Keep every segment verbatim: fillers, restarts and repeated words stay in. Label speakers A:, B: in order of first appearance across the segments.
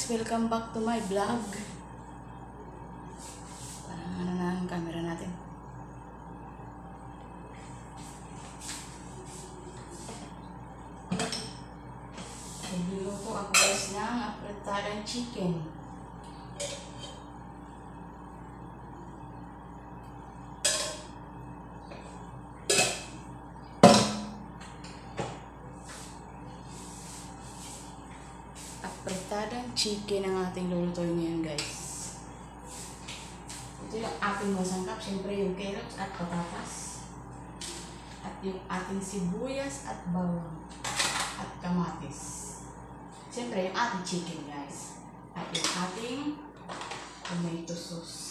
A: welcome back to my vlog. Parang ano na ang camera natin. Nagluluto ako guys ng afritadang chicken. Afritadang chicken ang ating lulutuin ngayon guys. Ito yung ating masangkap. Siyempre yung carrots at patatas. At yung ating sibuyas at bawang. At kamatis. Siyempre yung ating chicken guys. At yung ating tomato sauce.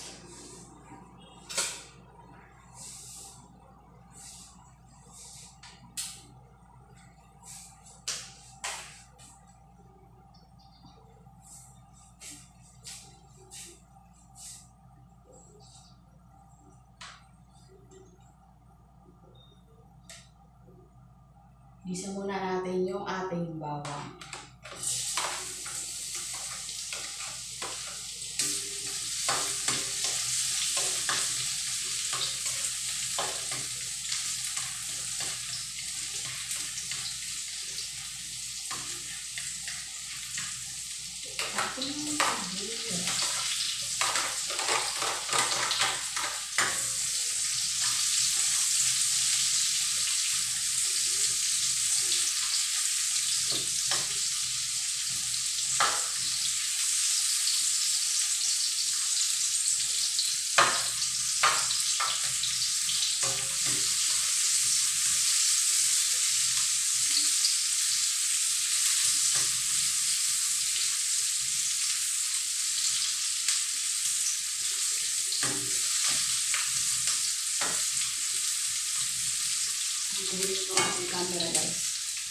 A: Gisa muna natin yung ating bawang. Ating sibuyas. Mabilis ko ang camera guys.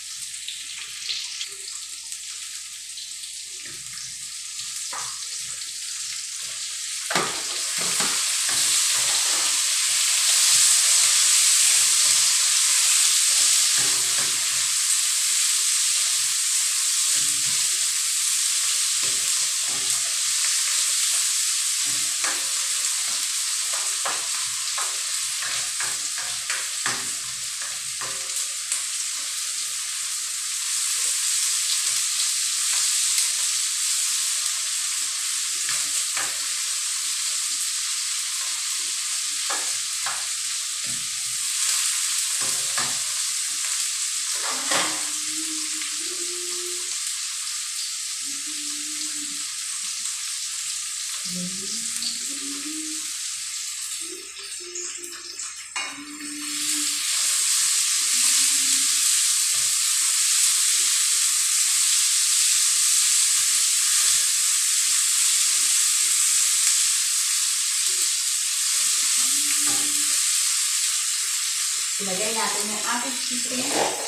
A: Ilagay natin yung ating chicken.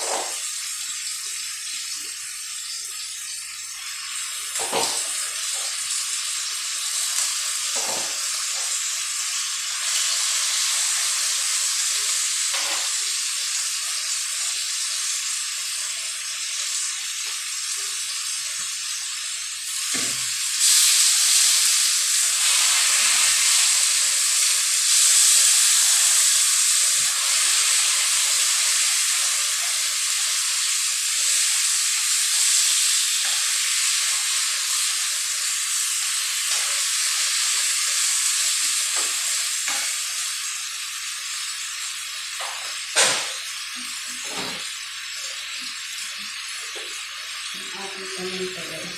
A: Ating paminta guys.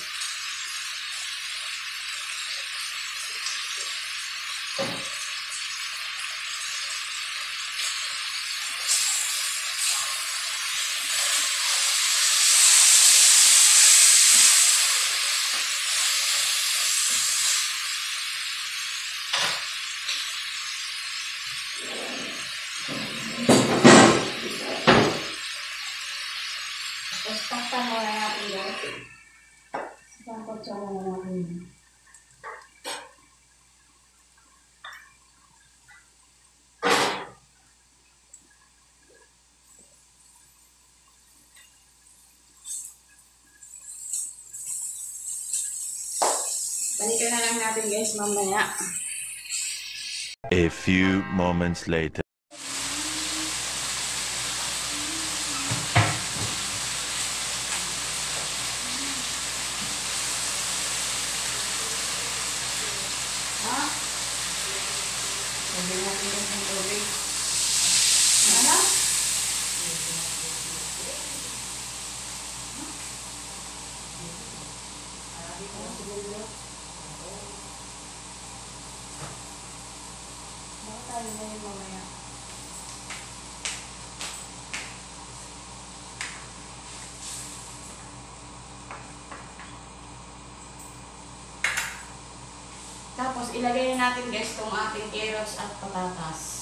A: Tapos takpan mo na natin guys. Takpan mo na natin. Balikan na lang natin guys mamaya.
B: A few moments later.
A: Ha? Sabi natin guys ng tubig. Ano? Baka tayo na yun mamaya. Tapos ilagay na natin guys itong ating carrots at patatas.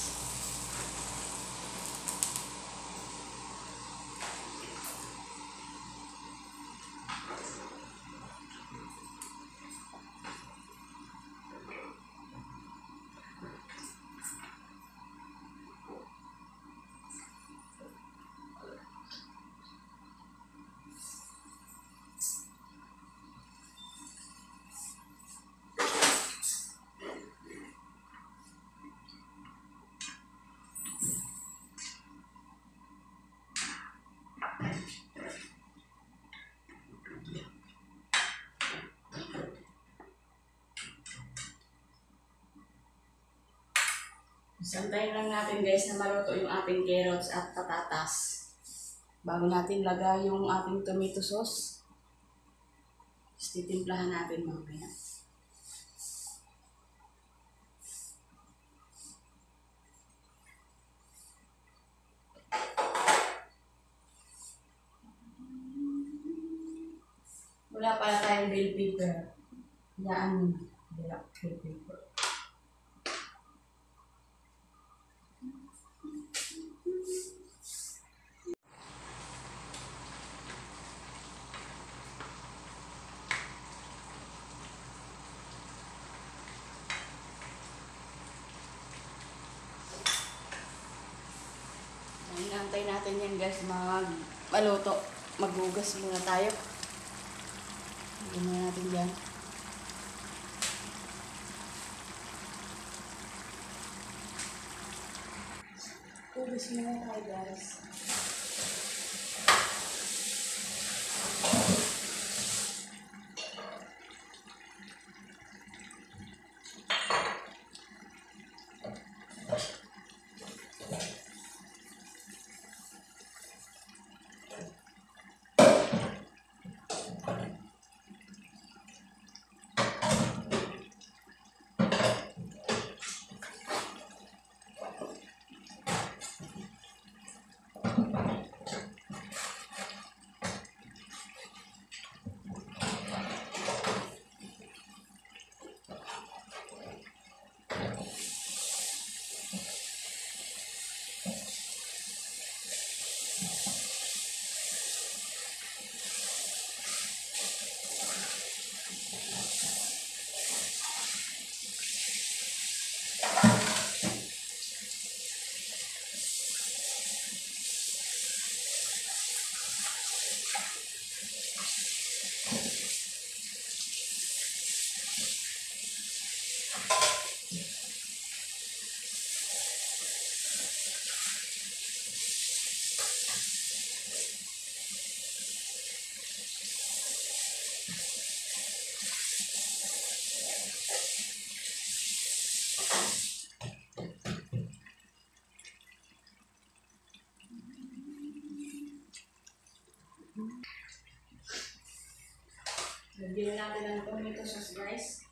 A: Santayin lang natin guys na maluto yung ating carrots at patatas bago natin lagay yung ating tomato sauce. Tapos titimplahan natin mamaya. Wala pala tayong bell pepper. Yaan mo. Black bell pepper. Hinantay natin yan guys mag maluto. Maghugas muna tayo. Lagyan na natin dyan. Hugas muna tayo guys. Lagyan natin ang tomato sauce guys.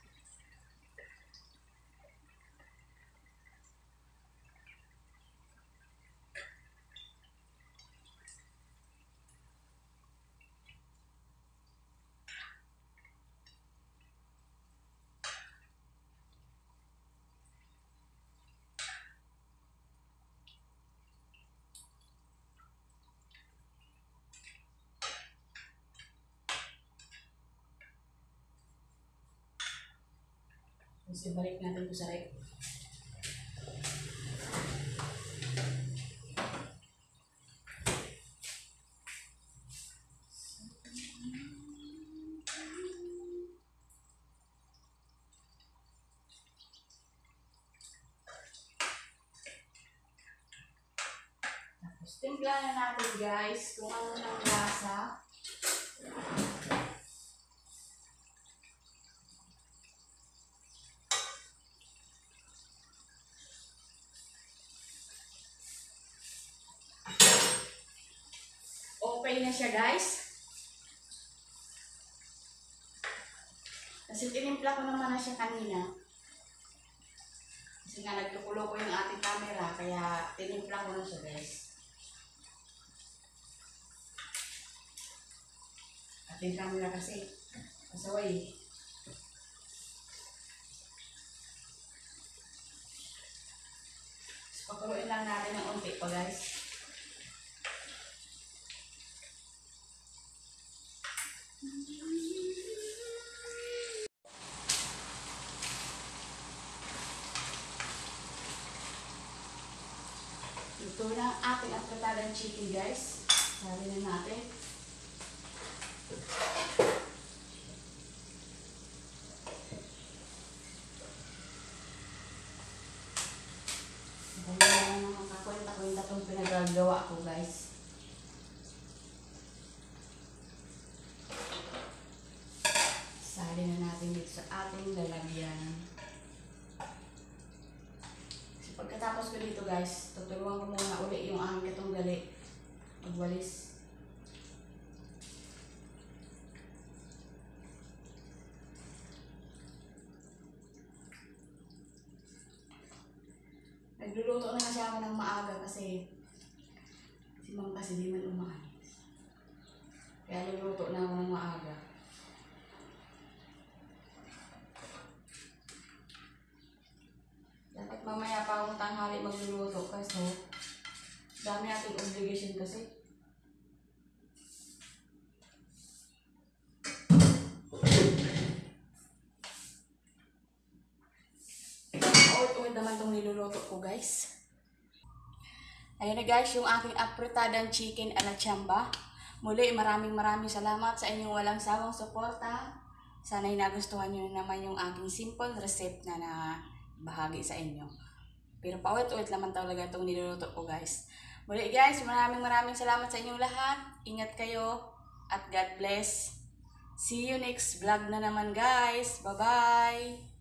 A: Tapos ibalik natin ito sa rep. Itimpla na natin guys kung ano ng lasa. Okay na siya guys. Kasi tinimpla ko naman na siya kanina. Kasi nga nagtukulo ko yung ating camera, kaya tinimpla ko na siya guys. Ating camera kasi, pasaway. So, pakuloyin lang natin ng unti pa guys. Ito na ang ating afritadang chicken guys. Sabi na natin. Dahil na naman kakwenta-kwenta itong pinagagawa ko guys. Sali na natin dito sa ating lalagyan. Pagkatapos ko dito guys, tutulungan ko muna uli yung aking katunggali. Magwalis. Nagluluto na kasi ako ng maaga kasi si Ma'am kasi di man umaalis. Kaya luluto na ako ng maaga. Dapat mamaya pa akong tanghali magluluto kasi dami nating obligation kasi. Uwit-uwit naman itong niluluto ko guys. Ayun na guys, yung aking afritadang chicken a la chamba. Muli maraming maraming salamat sa inyong walang sawang suporta. Sana'y nagustuhan nyo naman yung aking simple recipe na na bahagi sa inyo. Pero paulit-ulit naman talaga itong niluluto ko guys. Muli guys, maraming maraming salamat sa inyong lahat. Ingat kayo at God bless. See you next vlog na naman guys. Bye-bye!